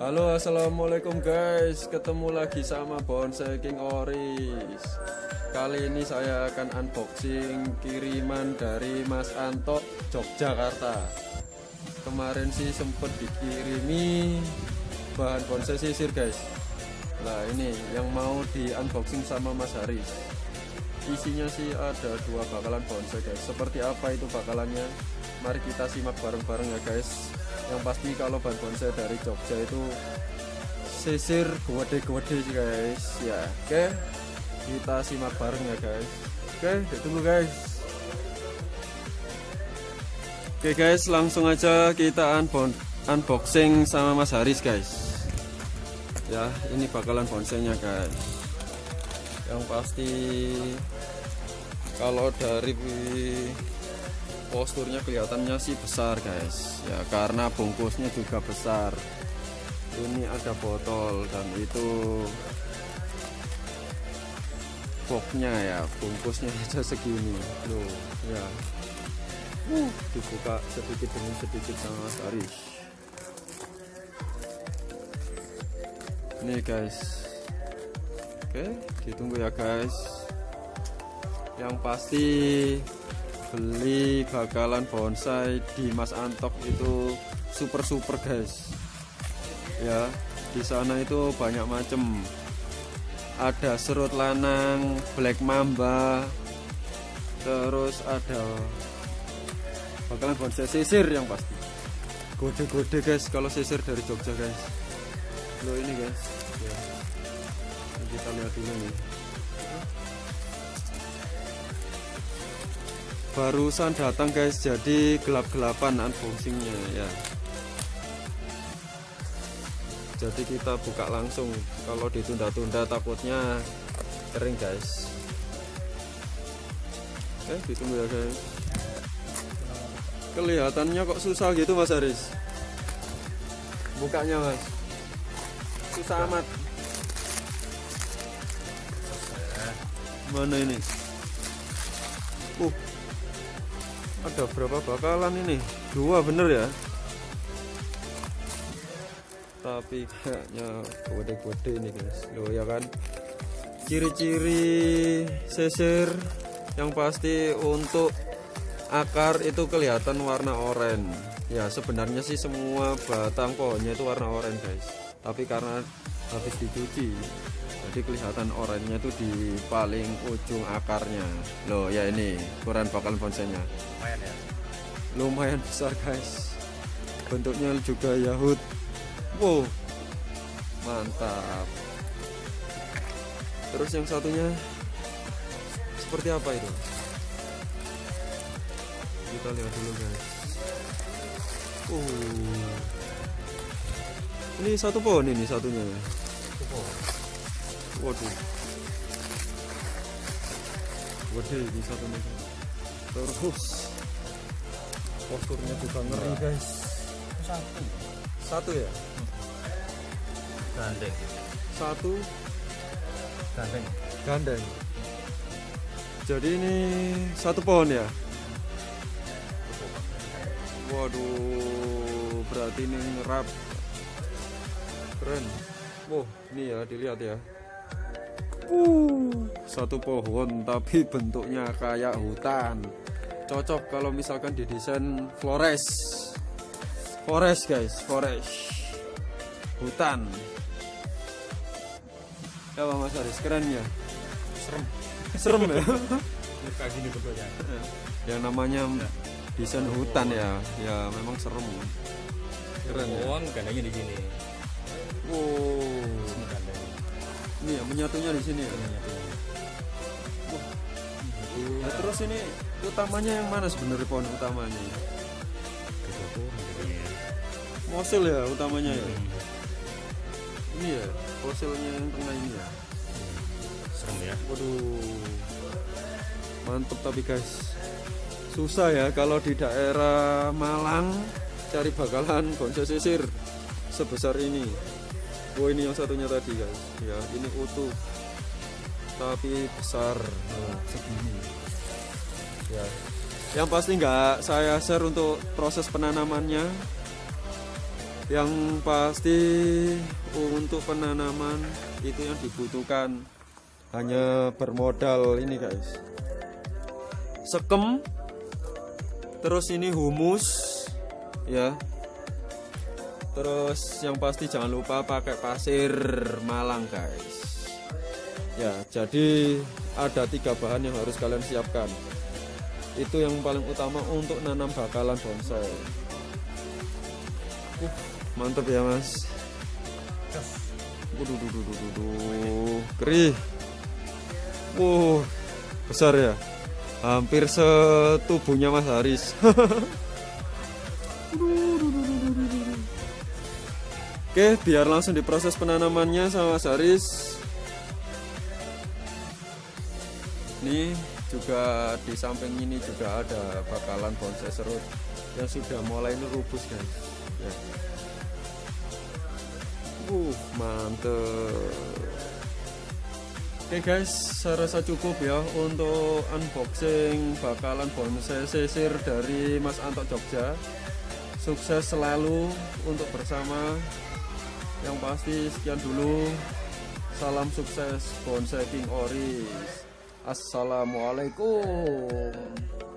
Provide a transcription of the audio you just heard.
Halo, assalamualaikum guys. Ketemu lagi sama Bonsai King Oris. Kali ini saya akan unboxing kiriman dari Mas Anto, Yogyakarta. Kemarin sih sempet dikirimi bahan bonsai sisir guys. Nah ini yang mau di unboxing sama Mas Haris. Isinya sih ada 2 bakalan bonsai guys. Seperti apa itu bakalannya? Mari kita simak bareng-bareng ya guys. Yang pasti kalau bahan bonsai dari Jogja itu sisir gede-gede sih guys ya. Oke, kita simak bareng ya guys. Oke, ditunggu guys. Oke guys, langsung aja kita unboxing sama Mas Haris guys. Ya, ini bakalan bonsainya guys. Yang pasti kalau dari posturnya kelihatannya sih besar guys ya, karena bungkusnya juga besar. Ini ada botol dan itu boxnya ya, bungkusnya aja segini loh ya. Dibuka sedikit demi sedikit sama Mas Haris. Ini guys. Oke, ditunggu ya guys. Yang pasti beli bakalan bonsai di Mas Antok itu super guys ya. Di sana itu banyak macem, ada serut lanang, black mamba, terus ada bakalan bonsai sisir yang pasti gede-gede guys. Kalau sisir dari Jogja guys loh, ini guys ya. Kita lihat dulu nih, barusan datang guys, jadi gelap-gelapan unboxingnya ya. Jadi kita buka langsung, kalau ditunda-tunda takutnya kering guys. Oke, ditunggu ya guys. Kelihatannya kok susah gitu Mas Haris bukanya Mas, susah amat. Mana ini? Ada berapa bakalan ini? 2 bener ya? Tapi kayaknya gede-gede ini guys. Loh ya kan? Ciri-ciri sisir yang pasti untuk akar itu kelihatan warna oranye. Ya sebenarnya sih semua batang pohonnya itu warna oranye guys. Tapi karena habis dicuci, jadi kelihatan oranye itu di paling ujung akarnya. Loh ya, ini ukuran bakalan bonsainya lumayan ya, lumayan besar guys. Bentuknya juga Yahut. Wow, mantap. Terus yang satunya seperti apa itu? Kita lihat dulu guys. Ini satu pohon ini satunya. Waduh, gede ini satunya. Terus posturnya juga ngeri guys. Satu ya? Gandeng. Satu gandeng. Jadi ini satu pohon ya? Waduh, berarti ini ngerap. Keren. Wow, ini ya, dilihat ya. Satu pohon tapi bentuknya kayak hutan. Cocok kalau misalkan didesain Flores guys, hutan ya Mas Haris. Keren ya, serem ya. Kayak gini bentuknya. Yang namanya desain hutan ya, ya memang serem. Keren ya. Gandengnya di sini. Ini ya menyatunya di sini ya. Ya, terus ini utamanya yang mana sebenarnya, pohon utamanya? Mosil ya utamanya ya. Ini ya fosilnya yang tengah ini ya. Serem ya. Waduh, mantep. Tapi guys, susah ya kalau di daerah Malang cari bakalan bonsai sisir sebesar ini. Oh ini yang satunya tadi guys ya, ini utuh tapi besar segini ya. Yang pasti nggak saya share untuk proses penanamannya Yang pasti untuk penanaman itu yang dibutuhkan hanya bermodal ini guys, sekem, terus ini humus ya, terus yang pasti jangan lupa pakai pasir Malang guys ya. Jadi ada 3 bahan yang harus kalian siapkan, itu yang paling utama untuk nanam bakalan bonsai. Mantap ya mas. Kerih. Besar ya, hampir setubuhnya Mas Haris. Oke, biar langsung diproses penanamannya sama Mas Haris. Ini juga di samping ini juga ada bakalan bonsai serut yang sudah mulai nerubus guys ya. Mantep. Oke guys, saya rasa cukup ya untuk unboxing bakalan bonsai sisir dari Mas Anto Jogja. Sukses selalu untuk bersama. Yang pasti sekian dulu. Salam sukses Bonsai King Oris. Assalamualaikum.